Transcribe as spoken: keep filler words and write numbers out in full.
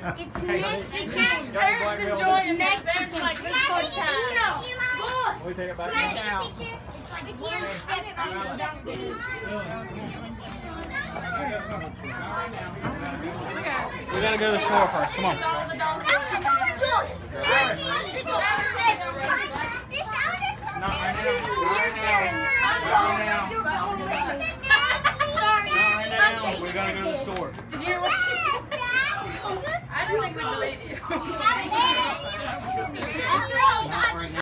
It's Mexican. Eric's enjoying It's Mexican. Like this whole time. We take it back now. We gotta go to the store first. Come on. Not right now. We gotta go to the store. Did you hear what she said? I don't think we believe you.